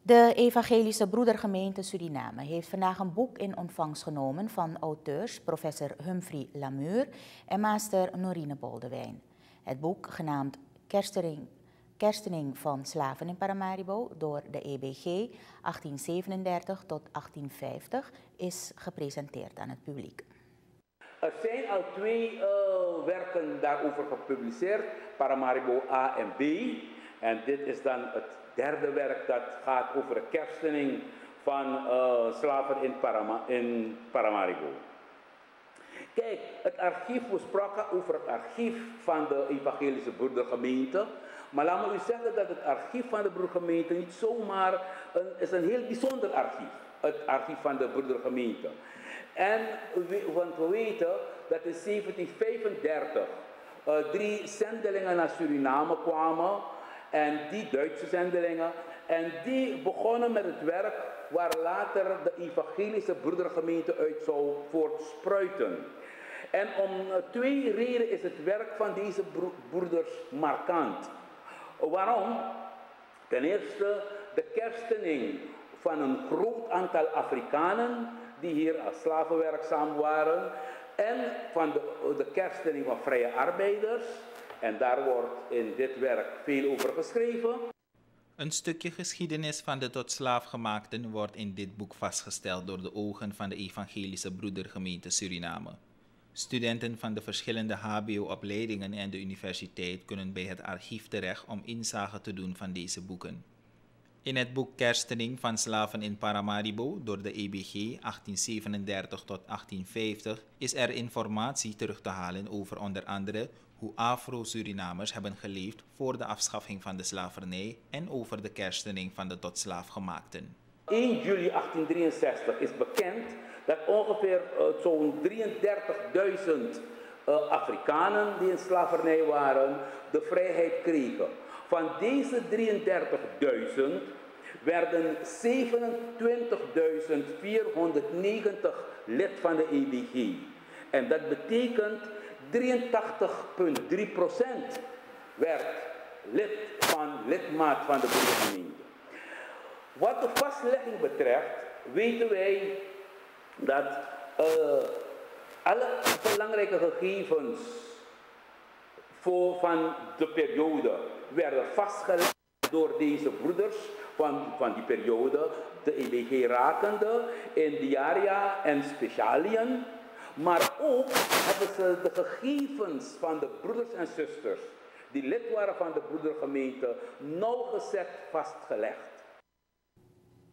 De Evangelische Broedergemeente Suriname heeft vandaag een boek in ontvangst genomen van auteurs professor Humphrey Lamure en master Norine Boldewijn. Het boek, genaamd Kerstening van slaven in Paramaribo door de EBG 1837 tot 1850, is gepresenteerd aan het publiek. Er zijn al twee werken daarover gepubliceerd, Paramaribo A en B. En dit is dan het derde werk dat gaat over de kerstening van slaven in Paramaribo. Kijk, het archief, we spraken over het archief van de Evangelische Broedergemeente. Maar laat me u zeggen dat het archief van de Broedergemeente niet zomaar is een heel bijzonder archief. Het archief van de Broedergemeente. Want we weten dat in 1735 3 zendelingen naar Suriname kwamen. En die Duitse zendelingen. En die begonnen met het werk waar later de Evangelische Broedergemeente uit zou voortspruiten. En om 2 redenen is het werk van deze broeders markant. Waarom? Ten eerste de kerstening van een groot aantal Afrikanen die hier als slaven werkzaam waren. En van de kerstening van vrije arbeiders. En daar wordt in dit werk veel over geschreven. Een stukje geschiedenis van de tot slaafgemaakten wordt in dit boek vastgesteld door de ogen van de Evangelische Broedergemeente Suriname. Studenten van de verschillende HBO-opleidingen en de universiteit kunnen bij het archief terecht om inzage te doen van deze boeken. In het boek Kerstening van slaven in Paramaribo door de EBG 1837 tot 1850 is er informatie terug te halen over onder andere hoe Afro-Surinamers hebben geleefd voor de afschaffing van de slavernij en over de kerstening van de tot slaafgemaakten. 1 juli 1863 is bekend dat ongeveer zo'n 33.000 Afrikanen die in slavernij waren, de vrijheid kregen. Van deze 33.000 werden 27.490 lid van de EBG. En dat betekent 83,3% werd lidmaat van de broedergemeente. Wat de vastlegging betreft, weten wij dat alle belangrijke gegevens van de periode werden vastgelegd door deze broeders van die periode, de EBG rakende, in diaria en specialien. Maar ook hebben ze de gegevens van de broeders en zusters die lid waren van de broedergemeente nauwgezet vastgelegd.